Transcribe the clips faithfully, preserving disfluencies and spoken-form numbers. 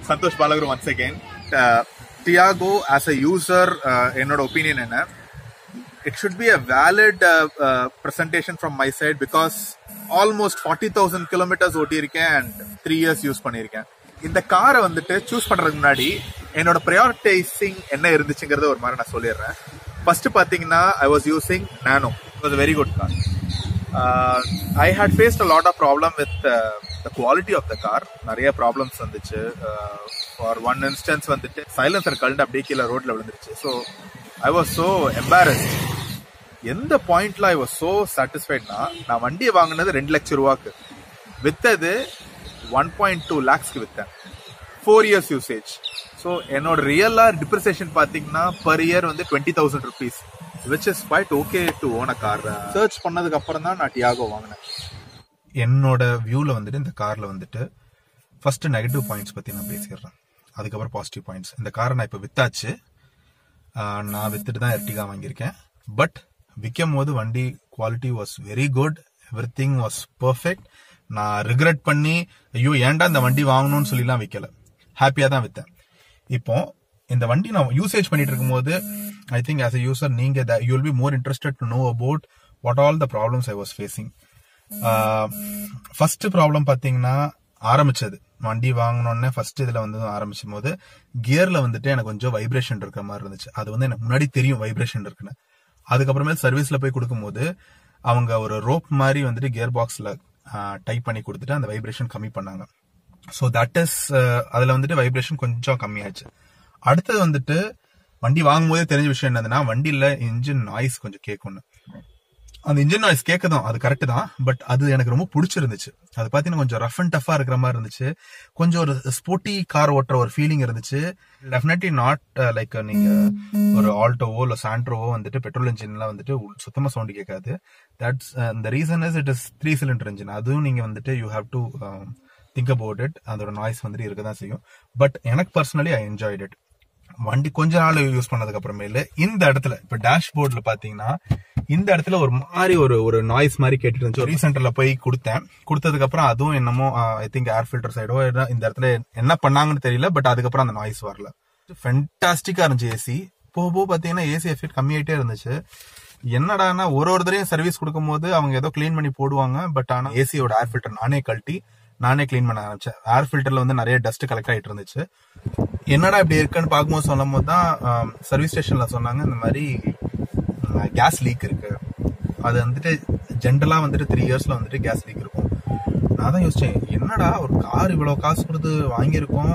Santosh Balagaru once again. Uh, Tiago as a user, என்னோட opinion என்ன, it should be a valid uh, uh, presentation from my side because almost forty thousand kilometers ஓட்டியிருக்கேன் and three years use பண்ணியிருக்கேன். இந்த காரை வந்துட்டு choose பண்றதுக்கு முன்னாடி என்னோட ப்ரையாரிட்டைசிங் என்ன இருந்துச்சுங்கிறத ஒரு மாதிரி நான் சொல்லிடுறேன். ஃபர்ஸ்ட் பாத்தீங்கன்னா I was using Nano. It was a very good car. Uh, I had faced a lot of problem with uh, the quality of the car. நிறைய ப்ராப்ளம்ஸ் வந்துச்சு. ஃபார் ஒன் இன்ஸ்டன்ஸ் வந்துட்டு silencer கழண்டு அப்படியே கீழே ரோட்ல விழுந்துருச்சு. So I was so embarrassed. எந்த பாயிண்ட்ல ஐ வாஸ் ஸோ சாட்டிஸ்ஃபைட்னா, நான் வண்டியை வாங்கினது ரெண்டு லட்சம் ரூபாய்க்கு, வித்தது ஒன் பாயிண்ட் டூ லேக்ஸ்க்கு வித்தேன். Four years usage. ஸோ என்னோட ரியலா டிப்ரிசியேஷன் பாத்தீங்கன்னா பர் இயர் வந்து twenty thousand rupees, which is quite okay to own a car. Search பண்ணதுக்கு அப்புறம் தான் நான் டியாகோ வாங்கினேன். என்னோட வியூல வந்துட்டு இந்த கார்ல வந்துட்டு ஃபர்ஸ்ட் நெகட்டிவ் பாயிண்ட்ஸ் பத்தி நான் பேசிடுறேன், அதுக்கப்புறம் பாசிட்டிவ் பாயிண்ட்ஸ். இந்த காரை நான் இப்ப வித்தாச்சு. நான் வித்துட்டு தான் எர்டிகா வாங்கியிருக்கேன். பட் விற்கும் போது வண்டி quality was very good, everything was perfect. நான் ரிக்ரெட் பண்ணி ஐயோ ஏன்டா இந்த வண்டி வாங்கணும்னு சொல்லிலாம் விற்கல, ஹாப்பியா தான் வித்தேன். இப்போ இந்த வண்டி நான் யூசேஜ் பண்ணிட்டு இருக்கும் போது I think as a user நீங்க you will be more interested to know about what all the problems I was facing. First problem பாத்தீங்கன்னா ஆரம்பிச்சது வண்டி வாங்கணும்னே ஃபர்ஸ்ட் இதுல வந்து ஆரம்பிச்சும் போது கியர்ல வந்துட்டு எனக்கு கொஞ்சம் வைப்ரேஷன் இருக்கிற மாதிரி இருந்துச்சு. அது வந்து எனக்கு முன்னாடி தெரியும் வைப்ரேஷன் இருக்குன்னு. அதுக்கப்புறமே சர்வீஸ்ல போய் கொடுக்கும்போது அவங்க ஒரு ரோப் மாதிரி வந்துட்டு கியர் பாக்ஸ்ல டைப் பண்ணி கொடுத்துட்டு அந்த வைப்ரேஷன் கம்மி பண்ணாங்க. ஸோ தட் இஸ் அதுல வந்துட்டு வைப்ரேஷன் கொஞ்சம் கம்மியாச்சு. அடுத்தது வந்துட்டு வண்டி வாங்கும் போதே தெரிஞ்ச விஷயம் என்னதுன்னா, வண்டியில இன்ஜின் நாய்ஸ் கொஞ்சம் கேட்கணும். அந்த இன்ஜின் நாய்ஸ் கேட்கதான், அது கரெக்ட் தான். பட் அது எனக்கு ரொம்ப பிடிச்சிருந்துச்சு. அது பாத்தீங்கன்னா கொஞ்சம் ரஃப் அண்ட் டஃபா இருக்கிற மாதிரி இருந்துச்சு. கொஞ்சம் ஒரு ஸ்போர்ட்டி கார் ஓட்டுற ஒரு ஃபீலிங் இருந்துச்சு. டெஃபினெட்லி நாட் லைக் நீங்க ஒரு ஆல்டோவோ இல்ல சாண்ட்ரோவோ வந்துட்டு பெட்ரோல் இன்ஜின்லாம் வந்துட்டு சுத்தமா சவுண்ட் கேட்காது. That's the reason is it is three cylinder engine. அதுவும் நீங்க வந்துட்டு you have to think about it. அதோட நாய்ஸ் வந்துட்டு இருக்கதான் செய்யும். பட் எனக்கு பர்சனலி ஐ என்ஜாய்ட் இட். வண்டி கொஞ்ச நாள் யூஸ் பண்ணதுக்கு அப்புறமேல இந்த இடத்துல இப்ப டேஷ்போர்ட்ல பாத்தீங்கன்னா இந்த இடத்துல ஒரு மாதிரி ஒரு ஒரு நாய்ஸ் மாதிரி கேட்டுட்டு இருந்துச்சு. ரீசெண்டர்ல போய் கொடுத்தேன். கொடுத்ததுக்கு அப்புறம் அதுவும் என்னமோ ஐ திங்க் ஏர் ஃபில்டர் சைடோ இந்த இடத்துல என்ன பண்ணாங்கன்னு தெரியல. பட் அதுக்கப்புறம் அந்த நாய்ஸ் வரல. ஃபென்டாஸ்டிக்கா இருந்துச்சு ஏசி. போக போக பாத்தீங்கன்னா ஏசி எஃபெக்ட் கம்மியாயிட்டே இருந்துச்சு. என்னடானா ஒரு ஒரு தடவையும் சர்வீஸ் கொடுக்கும் போது அவங்க ஏதோ கிளீன் பண்ணி போடுவாங்க. பட் ஆனா ஏசியோட ஏர் ஃபில்டர் நானே கழட்டி நானே கிளீன் பண்ண ஆரம்பிச்சேன். ஏர் ஃபில்டர்ல வந்து நிறைய டஸ்ட் கலெக்ட் ஆயிட்டு இருந்துச்சு. என்னடா இப்படி இருக்குன்னு பார்க்கும்போது சொல்லும் போது தான் சர்வீஸ் ஸ்டேஷன்ல சொன்னாங்க இந்த மாதிரி கேஸ் லீக் இருக்கு. அது வந்துட்டு ஜென்ரலா வந்துட்டு த்ரீ இயர்ஸ்ல வந்துட்டு கேஸ் லீக் இருக்கும். நான் தான் யோசிச்சேன், என்னடா ஒரு கார் இவ்வளவு காசு கொடுத்து வாங்கியிருக்கோம்,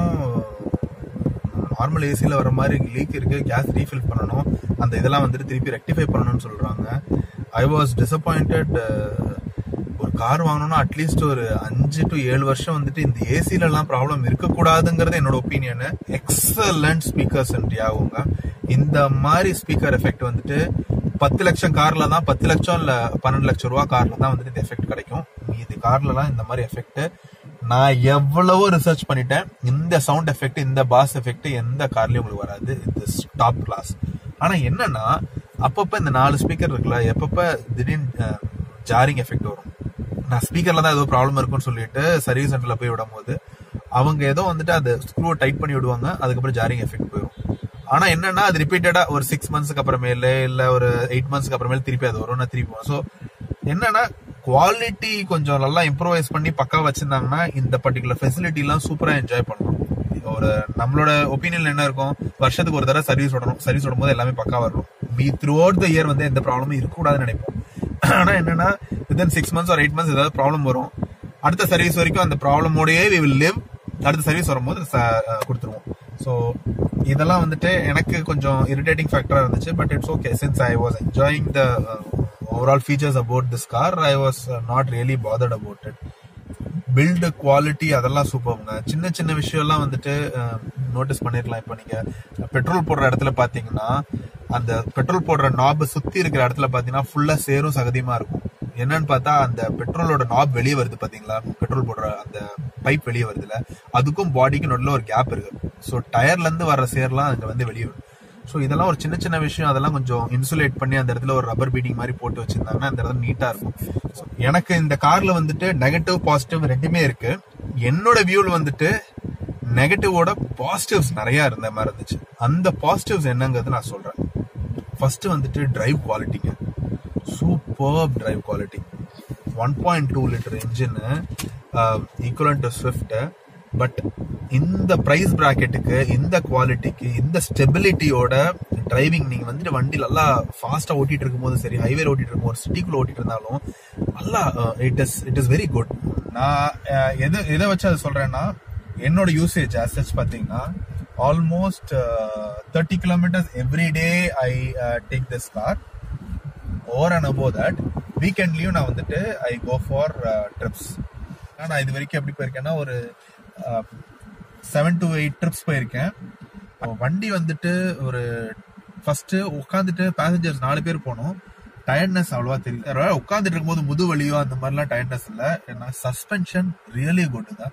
நார்மல் ஏசில வர மாதிரி லீக் இருக்கு, கேஸ் ரீஃபில் பண்ணணும், அந்த இதெல்லாம் வந்துட்டு திருப்பி ரெக்டிஃபை பண்ணணும்னு சொல்றாங்க. I was disappointed. ஒரு கார் வாங்கணும்னா அட்லீஸ்ட் ஒரு அஞ்சு டு ஏழு வருஷம் வந்துட்டு இந்த ஏசில எல்லாம் ப்ராப்ளம் இருக்கக்கூடாதுங்கிறது என்னோட ஒப்பீனியன். Excellent speakers டியாகோங்க. இந்த மாதிரி ஸ்பீக்கர் எஃபெக்ட் வந்துட்டு பத்து லட்சம் கார்ல தான், பத்து லட்சம் இல்ல பன்னெண்டு லட்சம் ரூபா கார்ல தான் வந்துட்டு இந்த எஃபெக்ட் கிடைக்கும். இது கார்ல எல்லாம் இந்த மாதிரி எஃபெக்ட் நான் எவ்வளவோ ரிசர்ச் பண்ணிட்டேன். இந்த சவுண்ட் எஃபெக்ட், இந்த பாஸ் எஃபெக்ட் எந்த கார்லயும் உங்களுக்கு வராது. இது டாப் கிளாஸ். ஆனா என்னன்னா அப்பப்ப இந்த நாலு ஸ்பீக்கர் இருக்குல்ல, எப்பப்ப திடீர்னு ஜாரிங் எஃபெக்ட் வரும். நான் ஸ்பீக்கர்ல தான் ஏதோ ப்ராப்ளம் இருக்குன்னு சொல்லிட்டு சர்வீஸ் சென்டர்ல போய் விடும் போது அவங்க ஏதோ வந்துட்டு அந்த ஸ்க்ரூவை டைட் பண்ணி விடுவாங்க. அதுக்கப்புறம் ஜாரிங் எஃபெக்ட் போயிடும். ஆனா என்னன்னா அது ரிப்பீட்டடா ஒரு சிக்ஸ் மந்த்ஸ்க்கு அப்புறமேல இல்ல ஒரு எயிட் மந்த்ஸ்க்கு அப்புறமேல திருப்பி அது வரும். நான் திருப்பி ஸோ என்னன்னா குவாலிட்டி கொஞ்சம் நல்லா இம்ப்ரூவைஸ் பண்ணி பக்கா வச்சிருந்தாங்கன்னா இந்த பர்டிகுலர் ஃபெசிலிட்டி எல்லாம் சூப்பரா என்ஜாய் பண்ணலாம். ஒரு நம்மளோட ஒப்பீனியன் என்ன இருக்கும், வருஷத்துக்கு ஒரு தடவை சர்வீஸ் விடணும், சர்வீஸ் விடும் போது எல்லாமே பக்கா வரணும். Be throughout the year வந்து எந்த ப்ராப்ளமும் இருக்கக்கூடாதுன்னு நினைப்போம். ஆனா என்னன்னா வித்தின் சிக்ஸ் மந்த்ஸ் ஒரு எயிட் மந்த்ஸ் ஏதாவது ப்ராப்ளம் வரும். அடுத்த சர்வீஸ் வரைக்கும் அந்த ப்ராப்ளமோடயே வி வில் லிவ். அடுத்த சர்வீஸ் வரும்போது கொடுத்துருவோம். ஸோ இதெல்லாம் வந்துட்டு எனக்கு கொஞ்சம் இரிட்டேட்டிங் ஃபேக்டரா இருந்துச்சு. But it's okay, since I was enjoying the overall features about this car, I was not really bothered about it. Build quality அதெல்லாம் சூப்பர்ங்க. சின்ன சின்ன விஷயம் எல்லாம் வந்துட்டு நோட்டீஸ் பண்ணிருக்கலாம். இப்போ நீங்க பெட்ரோல் போடுற இடத்துல பாத்தீங்கன்னா அந்த பெட்ரோல் போடுற நாப் சுத்தி இருக்கிற இடத்துல பாத்தீங்கன்னா ஃபுல்லா சேரும் சகதியமா இருக்கும். என்னன்னு பார்த்தா அந்த பெட்ரோலோட நாப் வெளியே வருது பாத்தீங்களா, பெட்ரோல் போடுற அந்த பைப் வெளியே வருதுல, அதுக்கும் பாடிக்கு நடுவில் ஒரு கேப் இருக்கு. ஸோ டயர்ல இருந்து வர்ற சேர்லாம் அங்க வந்து வெளியே வரும். ஸோ இதெல்லாம் ஒரு சின்ன சின்ன விஷயம். அதெல்லாம் கொஞ்சம் இன்சுலேட் பண்ணி அந்த இடத்துல ஒரு ரப்பர் பீடிங் மாதிரி போட்டு வச்சிருந்தாங்கன்னா அந்த இடத்துல நீட்டா இருக்கும். எனக்கு இந்த கார்ல வந்துட்டு நெகட்டிவ் பாசிட்டிவ் ரெண்டுமே இருக்கு. என்னோட வியூல வந்துட்டு நெகட்டிவோட பாசிட்டிவ்ஸ் நிறைய இருந்த மாதிரி இருந்துச்சு. அந்த பாசிட்டிவ்ஸ் என்னங்கிறது நான் சொல்றேன். ஃபர்ஸ்ட் வந்துட்டு டிரைவ் குவாலிட்டிங்க, super drive quality. One point two litre engine equivalent to Swift. But இந்த பிரைஸ் பிராக்கெட்டுக்கு, இந்த குவாலிட்டிக்கு, இந்த ஸ்டெபிலிட்டியோட டிரைவிங் நீங்க வந்துட்டு வண்டி நல்லா ஃபாஸ்டா ஓட்டிட்டு இருக்கும் போது சரி, ஹைவே ஓட்டிட்டு இருக்கும் போது, சிட்டிக்குள்ள ஓட்டிட்டு இருந்தாலும் நல்லா it is it is very good. நான் எது எதை வச்சு அதை சொல்றேன்னா, என்னோட யூசேஜ் அசச் பாத்தீங்கன்னா almost thirty kilometres every day I take this car. Over and above that வீக்கெண்ட்லயும் நான் வந்துட்டு ஐ கோ ஃபார் ட்ரிப்ஸ். நான் இது வரைக்கும் எப்படி போயிருக்கேன்னா ஒரு செவன் டு எயிட் ட்ரிப்ஸ் போயிருக்கேன். வண்டி வந்துட்டு ஒரு ஃபர்ஸ்ட் உட்காந்துட்டு பேசஞ்சர்ஸ் நாலு பேர் போனோம், டயர்ட்னஸ் அவ்வளவா தெரியல. உட்காந்துட்டு இருக்கும்போது முது வலியோ அந்த மாதிரிலாம் டயர்ட்னஸ் இல்லை. ஏன்னா சஸ்பென்ஷன் ரியலி குட் தான்.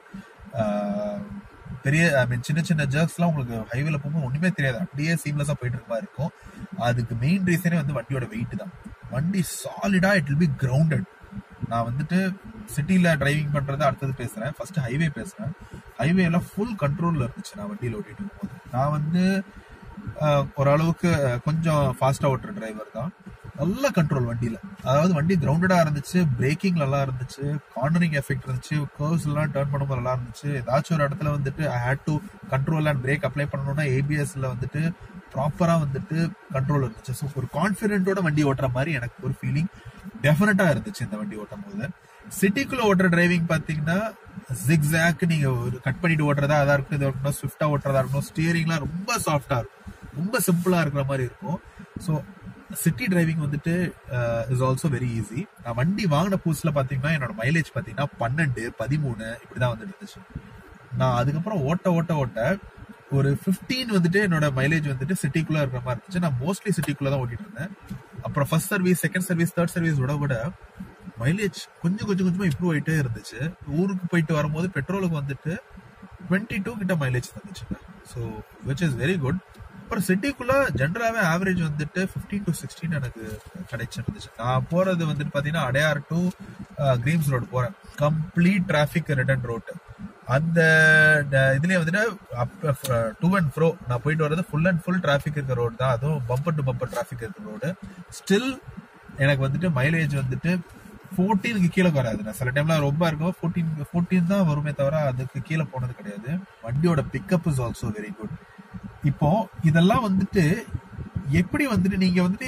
பெரிய ஐ மீன் சின்ன சின்ன ஜர்க்ஸ்லாம் உங்களுக்கு ஹைவேல போகும்போது ஒண்ணுமே தெரியாது, அப்படியே சீம்லெஸ்ஸா போயிட்டு இருக்க மாதிரி இருக்கும். அதுக்கு மெயின் ரீசனே வந்து வண்டியோட வெயிட் தான். வண்டி சாலிடா இட் வில் பி கிரவுண்டட். நான் வந்துட்டு சிட்டில டிரைவிங் பண்றதை அடுத்தது பேசுறேன், ஃபர்ஸ்ட் ஹைவே பேசுறேன். ஹைவே எல்லாம் ஃபுல் கண்ட்ரோல்ல இருந்துச்சு நான் வண்டியில ஓட்டிட்டு இருக்கும்போது. நான் வந்து ஓரளவுக்கு கொஞ்சம் ஃபாஸ்டா ஓட்டுற டிரைவர் தான். நல்ல கண்ட்ரோல் வண்டியில, அதாவது வண்டி கிரவுண்டடா இருந்துச்சு, பிரேக்கிங் நல்லா இருந்துச்சு, கார்னரிங் எஃபெக்ட் இருந்துச்சு, கர்வ்ஸ் எல்லாம் டர்ன் பண்ணும்போது நல்லா இருந்துச்சு. ஏதாச்சும் ஒரு இடத்துல வந்துட்டு I had to control and brake apply பண்ணணும்னா ஏபிஎஸ்ல வந்துட்டு ப்ராப்பரா வந்துட்டு கண்ட்ரோல் இருந்துச்சு. ஸோ ஒரு கான்ஃபிடென்ட்டோட வண்டி ஓட்டுற மாதிரி எனக்கு ஒரு ஃபீலிங் டெஃபினட்டா இருந்துச்சு இந்த வண்டி ஓட்டும் போது. சிட்டிக்குள்ள ஓட்டுற டிரைவிங் பாத்தீங்கன்னா ஜிக்ஸாக் நீங்க ஒரு கட் பண்ணிட்டு ஓட்டுறதா அதா இருக்கும், இது இருக்கணும், ஸ்விஃப்டா ஓட்டுறதா இருக்கணும், ஸ்டியரிங்லாம் ரொம்ப சாஃப்டா இருக்கும், ரொம்ப சிம்பிளா இருக்கிற மாதிரி இருக்கும். ஸோ சிட்டி டிரைவிங் வந்துட்டு இஸ் ஆல்சோ வெரி ஈஸி. நான் வண்டி வாங்கின புதுசுல பாத்தீங்கன்னா என்னோட மைலேஜ் பாத்தீங்கன்னா பன்னெண்டு பதிமூணு இப்படிதான் வந்துட்டு இருந்துச்சு. நான் அதுக்கப்புறம் ஓட்ட ஓட்ட ஓட்ட ஒரு பிப்டீன் வந்துட்டு என்னோட மைலேஜ் வந்துட்டு சிட்டிக்குள்ள இருக்கிற மாதிரி இருந்துச்சு. நான் மோஸ்ட்லி சிட்டிக்குள்ள தான் ஓட்டிட்டு இருந்தேன். அப்புறம் first service, second service, third service விட விட மைலேஜ் கொஞ்சம் கொஞ்சம் கொஞ்சமா இம்ப்ரூவ் ஆயிட்டே இருந்துச்சு. ஊருக்கு போயிட்டு வரும்போது பெட்ரோலுக்கு வந்துட்டு டுவெண்ட்டி டூ கிட்ட மைலேஜ் தந்துச்சுங்க. So which is very good. அப்புறம் சிட்டிக்குள்ள ஜென்ரலாவே ஆவரேஜ் வந்துட்டு பிப்டீன் டு சிக்ஸ்டீன் எனக்கு கிடைச்சிருந்துச்சு. நான் போறது வந்துட்டு பாத்தீங்கன்னா அடையார் டு கிரீம்ஸ் ரோடு போறேன், கம்ப்ளீட் டிராபிக் ரிட்டர்ன் ரோட். அந்த இதுலயே வந்துட்டு டூ அண்ட் ஃப்ரோ நான் போயிட்டு வர்றது ஃபுல் அண்ட் ஃபுல் டிராபிக் இருக்கிற ரோடு தான், அதுவும் பம்பர் டு பம்பர் டிராபிக் இருக்கிற ரோடு. ஸ்டில் எனக்கு வந்துட்டு மைலேஜ் வந்துட்டு ஃபோர்டீனுக்கு கீழே வராது. நான் சில டைம்ல ரொம்ப இருக்கும், ஃபோர்டீன் ஃபோர்டீன் தான் வருமே தவிர அதுக்கு கீழே போனது கிடையாது. வண்டியோட pickup is also very good. இப்போ இதெல்லாம் வந்துட்டு எப்படி வந்துட்டு நீங்க வந்துட்டு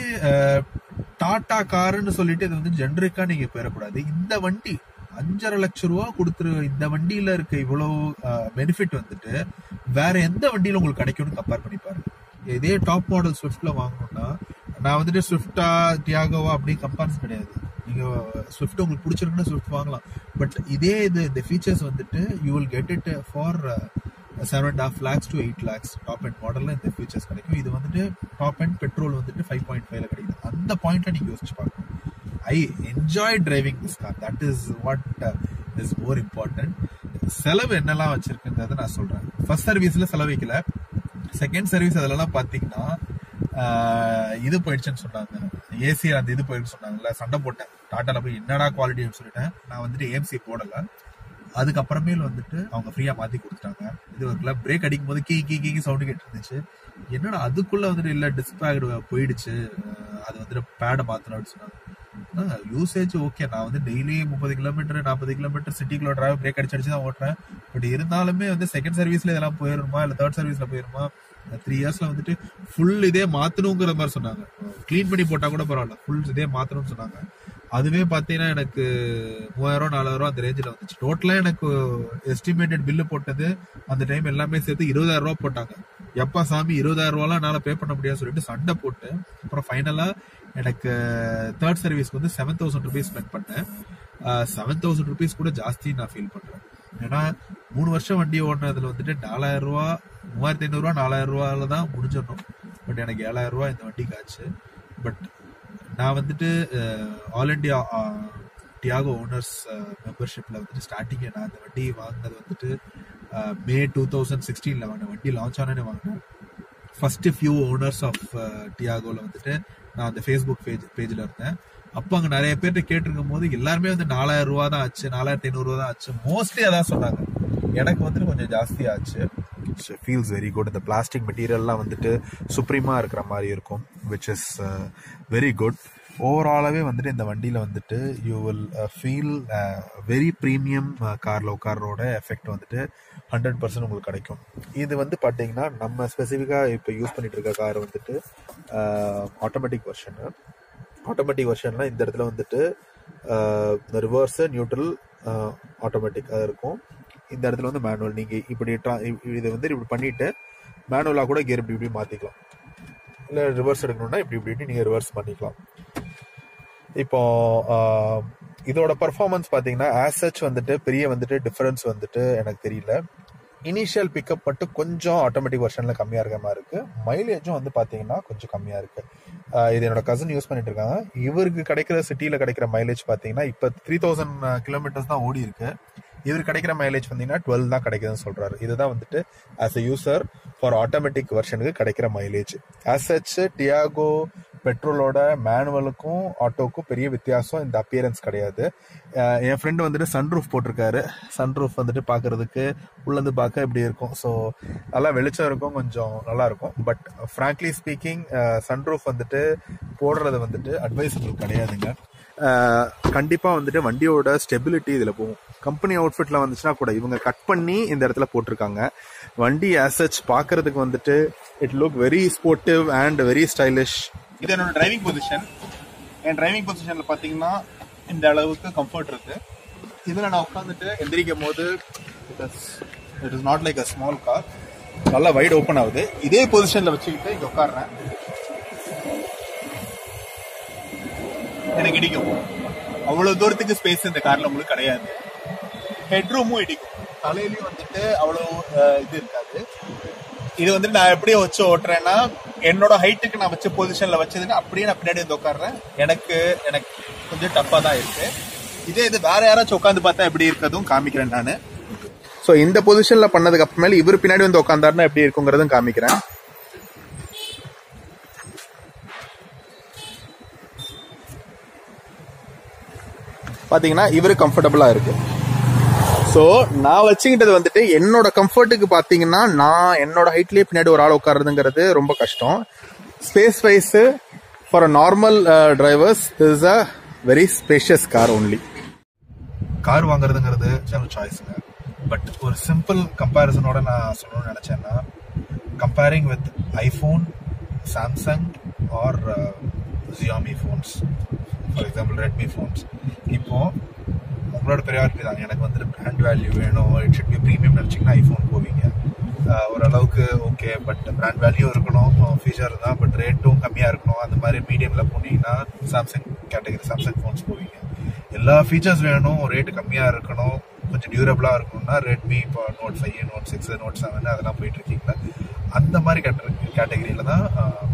டாடா காருன்னு சொல்லிட்டு இது வந்து ஜென்ரிக்கா நீங்க போயிடக்கூடாது. இந்த வண்டி அஞ்சரை லட்சம் ரூபா கொடுத்துரு, இந்த வண்டியில இருக்க இவ்வளவு பெனிஃபிட் வந்துட்டு வேற எந்த வண்டியில உங்களுக்கு கிடைக்கும்னு கம்பேர் பண்ணி பாருங்க. இதே டாப் மாடல் ஸ்விஃப்ட்ல வாங்கணும்னா, நான் வந்துட்டு ஸ்விஃப்டா டியாகோவா அப்படி கம்பேரிசன் கிடையாது. நீங்க ஸ்விஃப்ட் உங்களுக்கு பிடிச்சிருக்குன்னு ஸ்விஃப்ட் வாங்கலாம். பட் இதே இது இந்த ஃபீச்சர்ஸ் வந்துட்டு you will get it for seven and half lakhs to eight lakhs top end மாடல்ல இந்த ஃபீச்சர்ஸ் கிடைக்கும். இது வந்துட்டு டாப் அண்ட் பெட்ரோல் வந்துட்டு ஃபைவ் பாயிண்ட் ஃபைவ்ல கிடைக்குது. அந்த பாயிண்ட்ல நீங்க யோசிச்சு பார்க்கணும். I enjoy driving this car. That is what uh, is more important. செலவு என்னெல்லாம் வச்சிருக்குங்கிறத நான் சொல்றேன். ஃபர்ஸ்ட் சர்வீஸ்ல செலவு வைக்கல, செகண்ட் சர்வீஸ் அதெல்லாம் பாத்தீங்கன்னா இது போயிடுச்சுன்னு சொன்னாங்க, ஏசி அந்த இது போயிடுச்சு சொன்னாங்கல்ல, சண்டை போட்டேன் டாட்டால போய் என்னடா குவாலிட்டின்னு சொல்லிட்டேன். நான் வந்துட்டு ஏஎம்சி போடல. அதுக்கப்புறமேல் வந்துட்டு அவங்க ஃப்ரீயா மாத்தி கொடுத்துட்டாங்க. இது ஒரு பிரேக் அடிக்கும் போது கீ கீ கீ சவுண்டு கேட்டு இருந்துச்சு. என்னடா அதுக்குள்ள வந்துட்டு இல்ல டிஸ்பேக் போயிடுச்சு, அது வந்துட்டு பேடை மாத்தணும் அப்படின்னு சொன்னாங்க. யூசேஜ் ஓகே, நான் வந்து டெய்லி முப்பது கிலோமீட்டர் நாற்பது கிலோமீட்டர் சிட்டிக்குள்ள டிரைவ் பிரேக் அடிச்சு அடிச்சு தான் ஓட்டுறேன். பட் இருந்தாலுமே வந்து செகண்ட் சர்வீஸ்ல இதெல்லாம் போயிருமா இல்ல தேர்ட் சர்வீஸ்ல போயிருமா, த்ரீ இயர்ஸ்ல வந்துட்டு ஃபுல் இதே மாத்தணுங்கிற மாதிரி சொன்னாங்க. கிளீன் பண்ணி போட்டா கூட பரவாயில்ல, ஃபுல் இதே மாத்தணும்னு சொன்னாங்க. அதுவே பாத்தீங்கன்னா எனக்கு மூவாயிரம் நாலாயிரம் அந்த ரேஞ்சில் வந்துச்சு. டோட்டலா எனக்கு எஸ்டிமேட்டட் பில்லு போட்டது அந்த டைம் எல்லாமே சேர்த்து இருபதாயிரம் ரூபாய் போட்டாங்க. எப்பா சாமி இருபதாயிரம் ரூபாய்லாம் என்னால பே பண்ண முடியாது சொல்லிட்டு சண்டை போட்டு அப்புறம் ஃபைனலா எனக்கு தேர்ட் சர்வீஸ்க்கு வந்து செவன் தௌசண்ட் ருபீஸ் ஸ்பெண்ட் பண்ணேன். செவன் தௌசண்ட் ருபீஸ் கூட ஜாஸ்தி நான் ஃபீல் பண்றேன். ஏன்னா மூணு வருஷம் வண்டி ஓடுனதுல வந்துட்டு நாலாயிரம் ரூபா மூவாயிரத்தி ஐநூறு ரூபா நாலாயிரம் ரூபாயில தான் முடிஞ்சிடணும். பட் எனக்கு ஏழாயிரம் ரூபாய் இந்த வண்டிக்கு ஆச்சு. பட் நான் வந்துட்டு ஆல் இண்டியா டியாகோ ஓனர்ஸ் மெம்பர்ஷிப்ல வந்துட்டு ஸ்டார்டிங் நான் இந்த வண்டி வாங்கினது வந்துட்டு மே டூ தௌசண்ட் சிக்ஸ்டீன்ல வாங்கினேன். வண்டி லான்ச் ஆனே வாங்கினேன். ஃபர்ஸ்ட் ஃபியூ ஓனர்ஸ் ஆஃப் டியாகோல வந்துட்டு நான் அந்த ஃபேஸ்புக் பேஜ் பேஜ்ல இருந்தேன். அப்போ அங்க நிறைய பேர்ட்ட கேட்டிருக்கும் போது எல்லாருமே வந்து நாலாயிரம் ரூபா தான் ஆச்சு, நாலாயிரத்தி ஐநூறு ரூபா தான் ஆச்சு, மோஸ்ட்லி அதான் சொன்னாங்க. எனக்கு வந்துட்டு கொஞ்சம் ஜாஸ்தி ஆச்சு. Feels very good. இந்த பிளாஸ்டிக் மெட்டீரியல்லாம் வந்துட்டு சுப்ரீமாக இருக்கிற மாதிரி இருக்கும், விச் இஸ் வெரி குட். ஓவராலாகவே வந்துட்டு இந்த வண்டியில் வந்துட்டு you will feel very premium காரில் உட்காரோட எஃபெக்ட் வந்துட்டு ஹண்ட்ரட் பர்சன்ட் உங்களுக்கு கிடைக்கும். இது வந்து பார்த்தீங்கன்னா நம்ம ஸ்பெசிஃபிக்காக இப்போ யூஸ் பண்ணிட்டு இருக்க கார் வந்துட்டு ஆட்டோமேட்டிக் வெர்ஷனு. ஆட்டோமேட்டிக் வெர்ஷனில் இந்த இடத்துல வந்துட்டு ரிவர்ஸு, நியூட்ரல், ஆட்டோமேட்டிக் அது இருக்கும். இந்த இடத்துல வந்து மேனுவல். நீங்கள் இப்படி ட்ரா இதை வந்து இப்படி பண்ணிவிட்டு மேனுவலாக கூட கியர் இப்படி இப்படி மாற்றிக்கலாம். இல்லை ரிவர்ஸ் எடுக்கணும்னா இப்படி இப்படி நீங்கள் ரிவர்ஸ் பண்ணிக்கலாம். இப்போ இதோட பர்ஃபார்மன்ஸ் பார்த்தீங்கன்னா ஆஸ் சச் வந்துட்டு பெரிய வந்துட்டு டிஃபரன்ஸ் வந்துட்டு எனக்கு தெரியல. இனிஷியல் பிக்கப் மட்டும் கொஞ்சம் ஆட்டோமேட்டிக் வெர்ஷனில் கம்மியாக இருக்கிற மாதிரி இருக்குது. மைலேஜும் வந்து பார்த்தீங்கன்னா கொஞ்சம் கம்மியாக இருக்குது. இது என்னோட கசின் யூஸ் பண்ணிட்டு இருக்காங்க. இவருக்கு கிடைக்கிற சிட்டியில் கிடைக்கிற மைலேஜ் பார்த்தீங்கன்னா இப்போ த்ரீ தௌசண்ட் கிலோமீட்டர்ஸ் தான் ஓடி இருக்கு. இவர் கிடைக்கிற மைலேஜ் பார்த்தீங்கன்னா டுவெல் தான் கிடைக்குதுன்னு சொல்றாரு. இதுதான் வந்துட்டு as a user for automatic வெர்ஷனுக்கு கிடைக்கிற மைலேஜ். ஆஸ் சச் டியாகோ பெட்ரோலோட மேனுவலுக்கும் ஆட்டோக்கும் பெரிய வித்தியாசம் இந்த அப்பியரன்ஸ் கிடையாது. என் ஃப்ரெண்டு வந்துட்டு சன்ரூஃப் போட்டிருக்காரு. சன்ரூஃப் வந்துட்டு பார்க்கறதுக்கு உள்ளேருந்து பார்க்க இப்படி இருக்கும். ஸோ நல்லா வெளிச்சம் இருக்கும், கொஞ்சம் நல்லா இருக்கும். பட் ஃப்ராங்க்லி ஸ்பீக்கிங் சன்ரூஃப் வந்துட்டு போடுறது வந்துட்டு அட்வைசபிள் கிடையாதுங்க. கண்டிப்பாக வந்துட்டு வண்டியோட ஸ்டெபிலிட்டி இதில் போகும். கம்பெனி அவுட்ஃபிட்டில் வந்துச்சுன்னா கூட இவங்க கட் பண்ணி இந்த இடத்துல போட்டிருக்காங்க. வண்டி ஆஸ் சச் பார்க்கறதுக்கு வந்துட்டு it look very sportive and very stylish. இது என்னோட டிரைவிங் பொசிஷன். என் டிரைவிங் பொசிஷனில் பார்த்தீங்கன்னா இந்த அளவுக்கு கம்ஃபர்ட் இருக்கு. இதில் நான் உட்காந்துட்டு எந்திரிக்கும் போது it is it is not like a small car. நல்லா வைட் ஓப்பன் ஆகுது. இதே பொசிஷனில் வச்சுக்கிட்டு இங்கே உட்காடுறேன், எனக்கு இடிக்கும். அவ்வளோ தூரத்துக்கு ஸ்பேஸ் இந்த காரில் உங்களுக்கு கிடையாது. ஹெட்ரூமும் இடிக்கும். தலையிலையும் வந்துட்டு அவ்வளோ இது இருக்காது. இது வந்துட்டு நான் எப்படியே வச்சு ஓட்டுறேன்னா என்னோட ஹைட்டுக்கு நான் வச்ச பொசிஷன்ல வச்சதுன்னு அப்படியே நான் பின்னாடி வந்து உட்காடுறேன். எனக்கு எனக்கு கொஞ்சம் டஃப்பா தான் இருக்கு. இதே இது வேற யாராச்சும் உட்காந்து பார்த்தா எப்படி இருக்கிறதும் காமிக்கிறேன் நான். ஸோ இந்த பொசிஷன்ல பண்ணதுக்கு அப்புறமேல இவர் பின்னாடி வந்து உட்காந்தாருன்னா எப்படி இருக்குங்கிறதும் காமிக்கிறேன். பாத்தீங்கன்னா இவரு கம்ஃபர்டபுளா இருக்கு. ஸோ நான் வச்சுக்கிட்டது வந்துட்டு என்னோட கம்ஃபர்ட்டுக்கு பார்த்தீங்கன்னா நான் என்னோட ஹைட்லேயே பின்னாடி ஒரு ஆள் உட்காருதுங்கிறது ரொம்ப கஷ்டம். Space wise for a normal drivers is a very spacious car only. Car வாங்குறதுங்கிறது சாய்ஸுங்க. பட் ஒரு சிம்பிள் கம்பேரிசனோட நான் சொல்லணும்னு நினைச்சேன்னா, comparing with iPhone, Samsung or Xiaomi phones, for example Redmi phones, இப்போ உங்களோட ப்ரையாரிட்டி தான். எனக்கு வந்துட்டு பிராண்ட் வேல்யூ வேணும், இட் ஷுட் பி ப்ரீமியம் நினச்சிங்கன்னா ஐஃபோன் போவீங்க. ஓரளவுக்கு ஓகே, பட் பிராண்ட் வேல்யூ இருக்கணும், ஃபீச்சர் தான், பட் ரேட்டும் கம்மியாக இருக்கணும். அந்த மாதிரி மீடியமில் போனீங்கன்னா சாம்சங் கேட்டகரி சாம்சங் ஃபோன்ஸ் போவீங்க. எல்லா ஃபீச்சர்ஸ் வேணும், ரேட்டு கம்மியாக இருக்கணும், கொஞ்சம் டியூரபிளாக இருக்கணும்னா ரெட்மி, இப்போ Note five, Note six, Note seven அதெல்லாம் போயிட்டு இருக்கீங்களா, அந்த மாதிரி கேட்ட கேட்டகரியில் தான்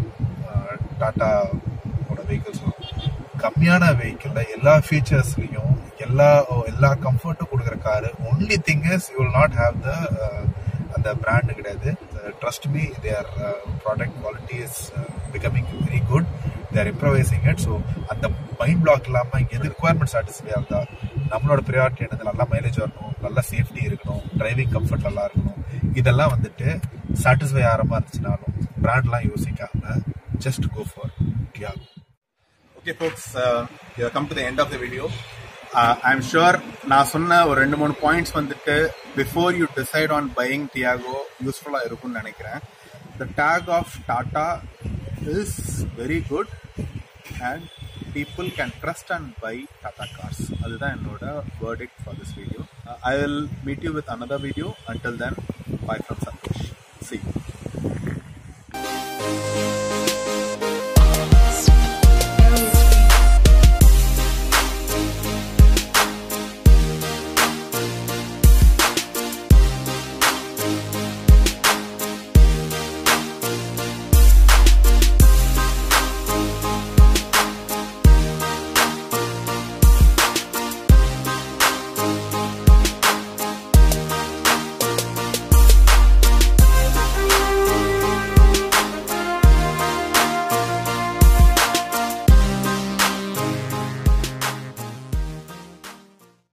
டாட்டாவோட வெஹிக்கிள்ஸ் வரும். கம்மியான வெஹிக்கிளில் எல்லா ஃபீச்சர்ஸ்லையும் எல்லா எல்லா கம்ஃபர்ட்டும் கொடுக்குற car. Only thing is you will not have the அந்த பிராண்டு கிடையாது. Trust me, their product quality is becoming very good. They're improvising it. So அந்த மைண்ட் பிளாக் இல்லாமல் எது ரிக்குவயர்மெண்ட் சாட்டிஸ்ஃபை ஆகுதா, நம்மளோட ப்ரையாரிட்டி என்னது, நல்லா மைலேஜ் வரணும், நல்லா சேஃப்டி இருக்கணும், டிரைவிங் கம்ஃபர்ட் நல்லா இருக்கணும், இதெல்லாம் வந்துட்டு சாட்டிஸ்ஃபை ஆகிற மாதிரி இருந்துச்சுனாலும் பிராண்ட்லாம் யோசிக்காம just go for Tiago. Okay folks, uh, we have come to the end of the video. uh, I'm sure நான் சொன்ன ஒரு ரெண்டு மூணு பாயிண்ட்ஸ் வந்துட்டு before you decide on buying Tiago useful ஆ இருக்கும்னு நினைக்கிறேன். The tag of Tata is very good and people can trust and buy Tata cars. அதுதான் என்னோட verdict for this video. uh, I will meet you with another video. Until then, bye from Santosh. See you.